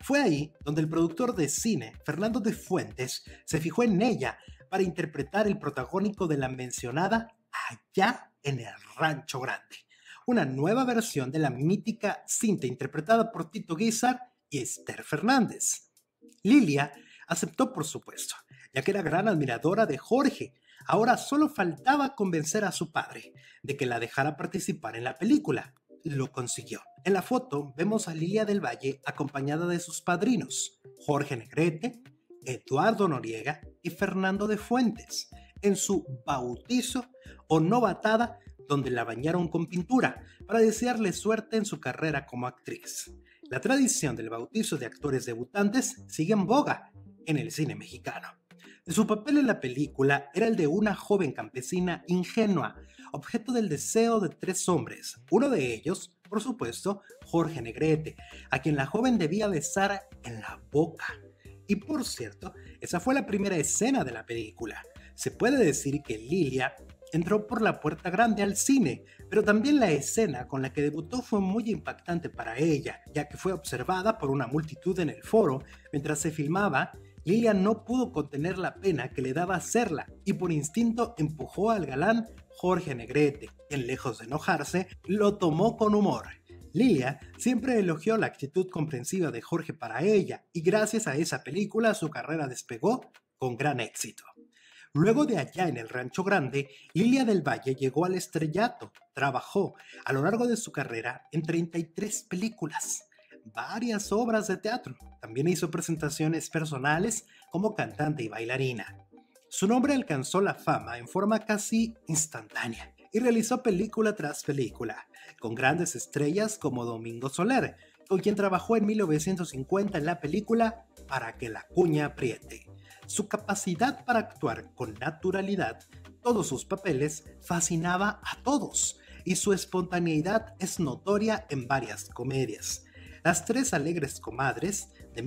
Fue ahí donde el productor de cine, Fernando de Fuentes, se fijó en ella para interpretar el protagónico de la mencionada Allá en el Rancho Grande, una nueva versión de la mítica cinta interpretada por Tito Guizar y Esther Fernández. Lilia aceptó, por supuesto, ya que era gran admiradora de Jorge. Ahora solo faltaba convencer a su padre de que la dejara participar en la película. Lo consiguió. En la foto vemos a Lilia del Valle acompañada de sus padrinos, Jorge Negrete, Eduardo Noriega y Fernando de Fuentes, en su bautizo o novatada, donde la bañaron con pintura para desearle suerte en su carrera como actriz. La tradición del bautizo de actores debutantes sigue en boga en el cine mexicano. Su papel en la película era el de una joven campesina ingenua, objeto del deseo de 3 hombres, uno de ellos, por supuesto, Jorge Negrete, a quien la joven debía besar en la boca. Y por cierto, esa fue la primera escena de la película. Se puede decir que Lilia entró por la puerta grande al cine, pero también la escena con la que debutó fue muy impactante para ella, ya que fue observada por una multitud en el foro. Mientras se filmaba, Lilia no pudo contener la pena que le daba hacerla y por instinto empujó al galán Jorge Negrete, quien lejos de enojarse, lo tomó con humor. Lilia siempre elogió la actitud comprensiva de Jorge para ella y gracias a esa película su carrera despegó con gran éxito. Luego de Allá en el Rancho Grande, Lilia del Valle llegó al estrellato. Trabajó a lo largo de su carrera en 33 películas, varias obras de teatro. También hizo presentaciones personales como cantante y bailarina. Su nombre alcanzó la fama en forma casi instantánea y realizó película tras película, con grandes estrellas como Domingo Soler, con quien trabajó en 1950 en la película Para que la cuña apriete. Su capacidad para actuar con naturalidad, todos sus papeles, fascinaba a todos y su espontaneidad es notoria en varias comedias. Las 3 alegres comadres, de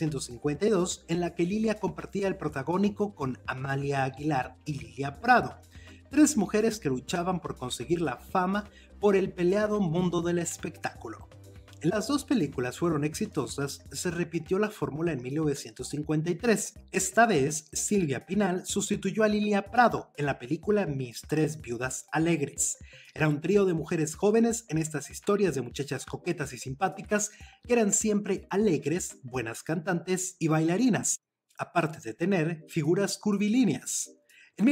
1952, en la que Lilia compartía el protagónico con Amalia Aguilar y Lilia Prado, 3 mujeres que luchaban por conseguir la fama por el peleado mundo del espectáculo. Las 2 películas fueron exitosas, se repitió la fórmula en 1953. Esta vez, Silvia Pinal sustituyó a Lilia Prado en la película Mis 3 viudas alegres. Era un trío de mujeres jóvenes en estas historias de muchachas coquetas y simpáticas que eran siempre alegres, buenas cantantes y bailarinas, aparte de tener figuras curvilíneas. En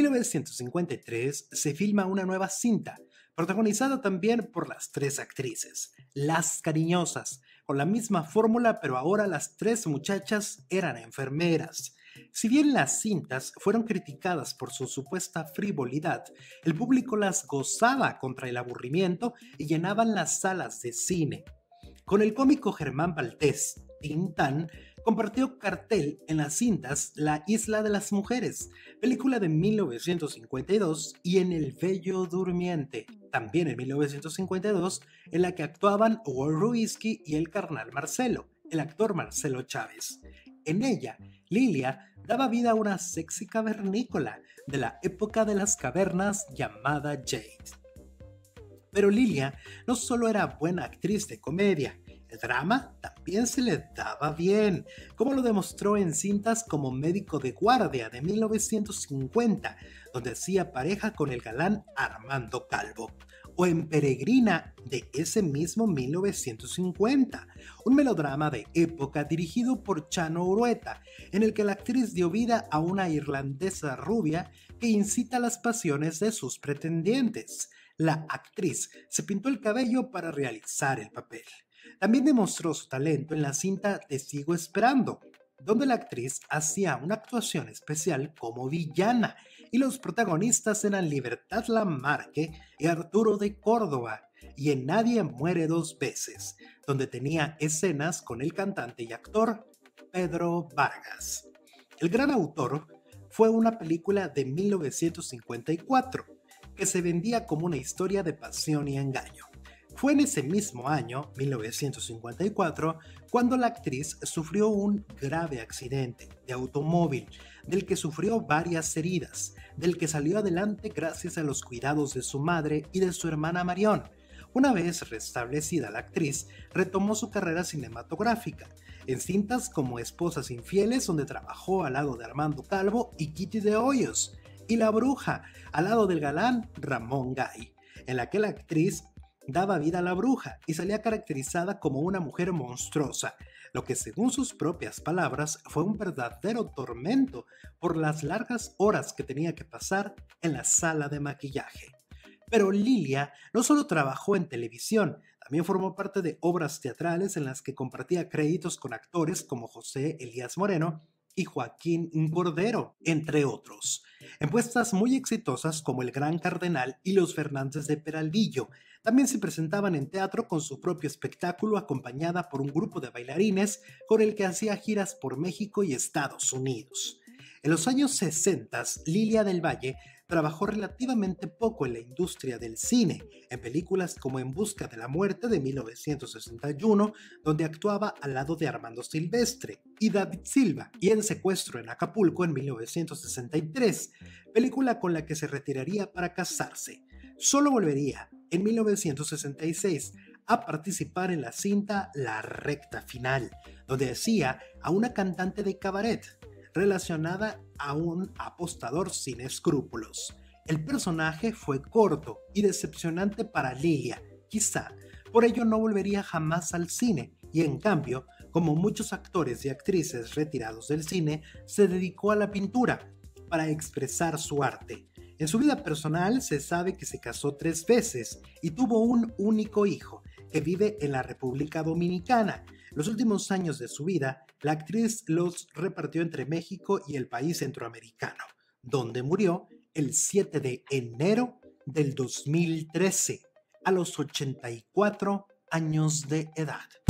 1953 se filma una nueva cinta, protagonizada también por las 3 actrices, Las Cariñosas, con la misma fórmula, pero ahora las 3 muchachas eran enfermeras. Si bien las cintas fueron criticadas por su supuesta frivolidad, el público las gozaba contra el aburrimiento y llenaban las salas de cine. Con el cómico Germán Valdés, Tintán, compartió cartel en las cintas La Isla de las Mujeres, película de 1952, y en El Bello Durmiente, también en 1952, en la que actuaban Hugo Ruiski y el carnal Marcelo, el actor Marcelo Chávez. En ella, Lilia daba vida a una sexy cavernícola de la época de las cavernas llamada Jade. Pero Lilia no solo era buena actriz de comedia, el drama también se le daba bien, como lo demostró en cintas como Médico de Guardia de 1950, donde hacía pareja con el galán Armando Calvo, o en Peregrina de ese mismo 1950, un melodrama de época dirigido por Chano Urueta, en el que la actriz dio vida a una irlandesa rubia que incita las pasiones de sus pretendientes. La actriz se pintó el cabello para realizar el papel. También demostró su talento en la cinta Te sigo esperando, donde la actriz hacía una actuación especial como villana y los protagonistas eran Libertad Lamarque y Arturo de Córdoba, y en Nadie muere 2 veces, donde tenía escenas con el cantante y actor Pedro Vargas. El gran autor fue una película de 1954 que se vendía como una historia de pasión y engaño. Fue en ese mismo año, 1954, cuando la actriz sufrió un grave accidente de automóvil, del que sufrió varias heridas, del que salió adelante gracias a los cuidados de su madre y de su hermana Marión, Una vez restablecida la actriz, retomó su carrera cinematográfica, en cintas como Esposas Infieles, donde trabajó al lado de Armando Calvo y Kitty de Hoyos, y La Bruja, al lado del galán Ramón Gay, en la que la actriz daba vida a la bruja y salía caracterizada como una mujer monstruosa, lo que según sus propias palabras fue un verdadero tormento por las largas horas que tenía que pasar en la sala de maquillaje. Pero Lilia no solo trabajó en televisión, también formó parte de obras teatrales en las que compartía créditos con actores como José Elías Moreno y Joaquín Cordero, entre otros, en puestas muy exitosas como El Gran Cardenal y Los Fernández de Peralvillo. También se presentaban en teatro con su propio espectáculo acompañada por un grupo de bailarines con el que hacía giras por México y Estados Unidos. En los años 60, Lilia del Valle trabajó relativamente poco en la industria del cine, en películas como En Busca de la Muerte de 1961, donde actuaba al lado de Armando Silvestre y David Silva, y en Secuestro en Acapulco en 1963, película con la que se retiraría para casarse. Solo volvería, en 1966, a participar en la cinta La Recta Final, donde hacía a una cantante de cabaret relacionada a un apostador sin escrúpulos. El personaje fue corto y decepcionante para Lilia, quizá por ello no volvería jamás al cine, y en cambio, como muchos actores y actrices retirados del cine, se dedicó a la pintura para expresar su arte. En su vida personal se sabe que se casó 3 veces y tuvo un único hijo, que vive en la República Dominicana. Los últimos años de su vida, la actriz los repartió entre México y el país centroamericano, donde murió el 7 de enero del 2013, a los 84 años de edad.